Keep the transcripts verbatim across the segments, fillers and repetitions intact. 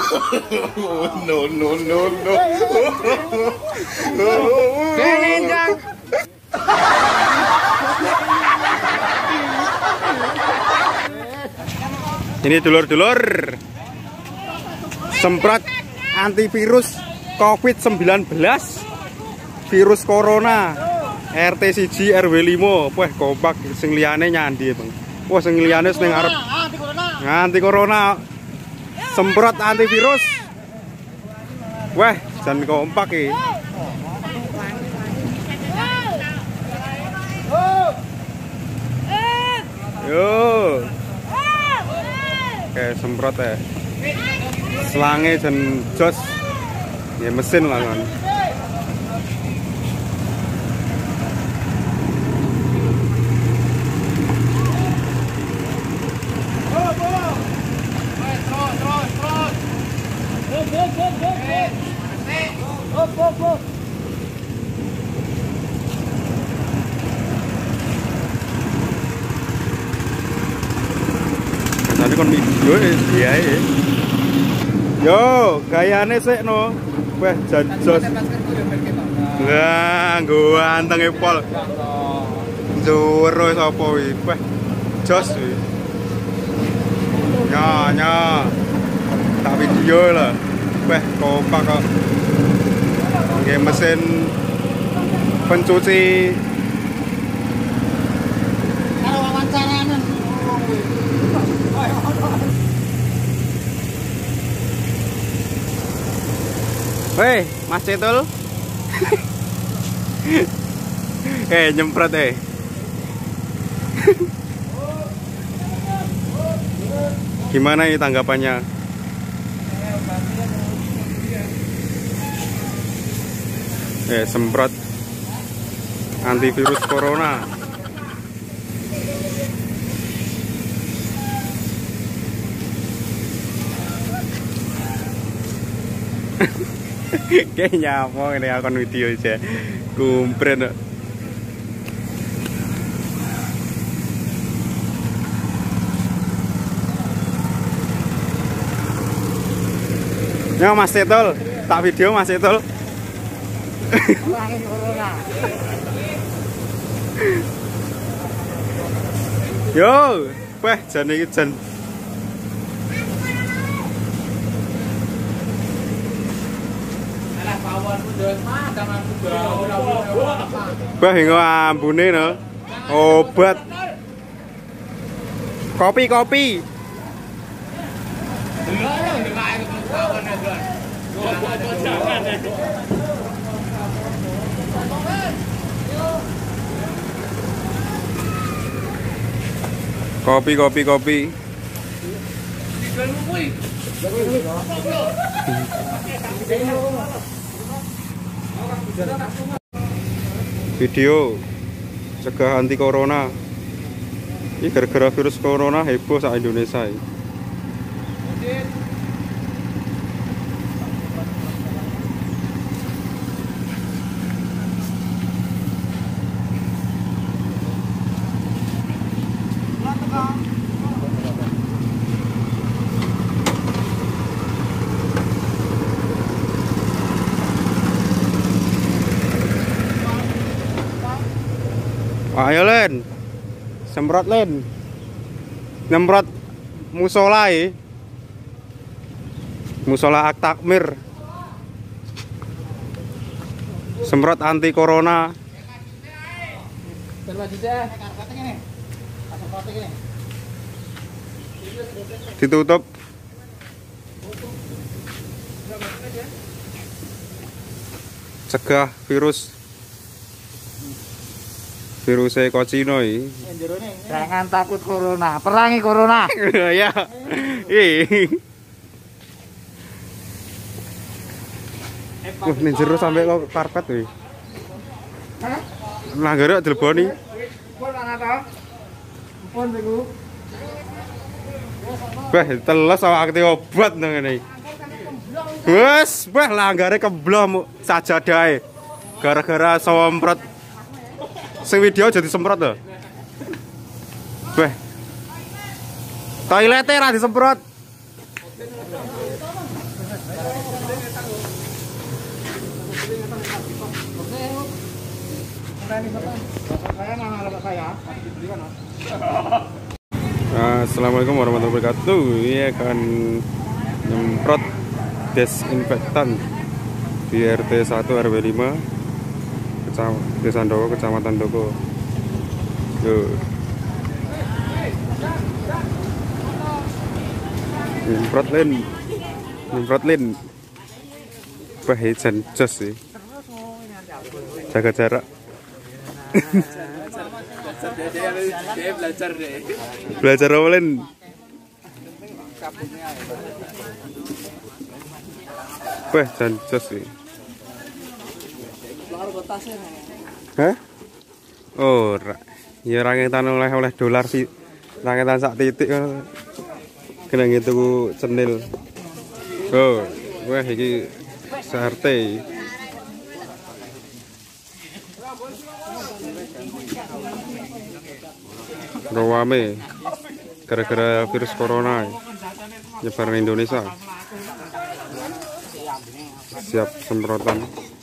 No no no no. Kenenjang. Ini dulur-dulur semprot antivirus covid sembilan belas, virus corona R T siji R W lima. Wah kompak, sing liyane nyandi Bang. Wah sing liyane ning arep anti corona semprot antivirus. Wah jan kompak iki. Yo. Oke, semprot ya. Selange jan jos. Ya mesin lah kan. Tadi kon video ya ya. Yo, gayane sik no. Wah, jajos. Lah, nggo antenge pol. Juro sapa iki? Wah, jos iki. Ya, ya. Tak video lah. Wah, kompak kok. Nggih mesin pencuci. Karo wawancaranan. Weh, Mas Cetul. Eh, nyemprot eh. Gimana ini tanggapannya? Eh, semprot antivirus corona. Kayaknya apa ini akun video aja kumpren. Ya Mas Cetul, tak video Mas Cetul. Yo, weh jan iki jan. Bah hingga ambune no. Obat. Kopi-kopi. Kopi kopi kopi. Video cegah anti corona. Ini gara-gara virus corona heboh sak Indonesia ini. Ayo Len, semprot Len, nyemprot musola ya, musola At-Takmir, semprot anti corona. Ditutup. Cegah virus. Virus Eko Cino iki. Jangan takut corona, perangi corona. Ya. Ih. Wah, ning jero sampe kok karpet kuwi. Hah? Langgare dileboni. Pun ana to? Pun niku. Wah, teles awake obat nang ngene iki. Wes, wah langgare keblom sajadahe. Gara-gara semprot. Sing video jadi semprot lho. Weh. Toilete ra disemprot. Assalamualaikum warahmatullahi wabarakatuh. Ini akan nyemprot desinfektan di R T satu R W lima Desa Ndoko, Kecamatan Ndoko. Tuh. Nyemprot lin. Nyemprot lin. Bahijan jos sih. Jaga jarak. Dia belajar deh. Belajar apa lin? Bahijan jos sih. Hah? Oh, ya rangetan oleh-oleh dolar sih. Rangetan sak titik kena gitu cenil. Oh, wah iki sarte. Rawame gara-gara virus corona nyebar di Indonesia. Siap semprotan.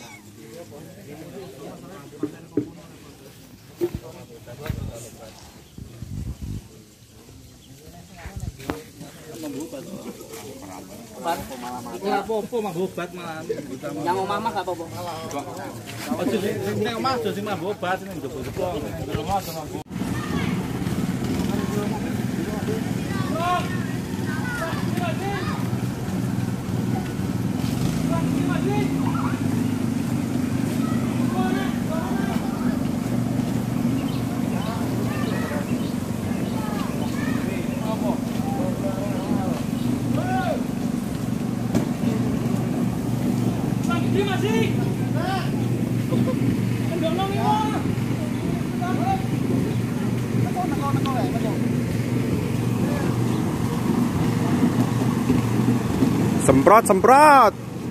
Ora apa-apa mah obat malah. Yang omah gak apa-apa. Ojo nek omah ojo sing mah obat ning jebol-jebol. Semprot, semprot.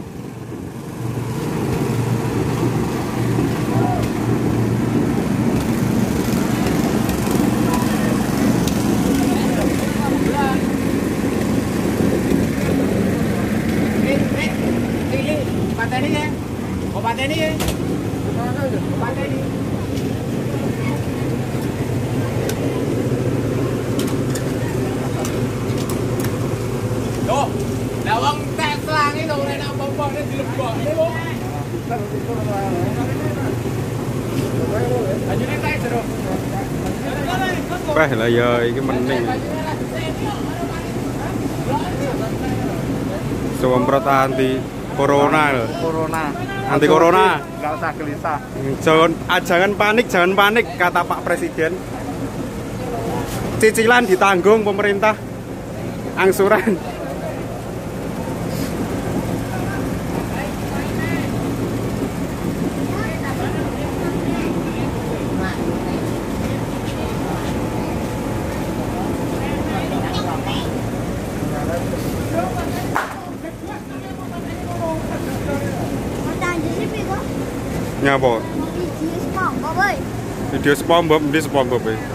Pateni ya. Oh pateni ya. Pateni. Loh, lawang tek selang itu ora enak apa-apa nek dilebokne, Bu. Ajune tek jero. Wah lah ya iki meneng. Semprot anti corona lho. Corona. Anti corona. Enggak usah gelisah. Jangan ah, jangan panik, jangan panik kata Pak Presiden. Cicilan ditanggung pemerintah. Angsuran. Nyapa? Video SpongeBob ơi. Video SpongeBob, di SpongeBob.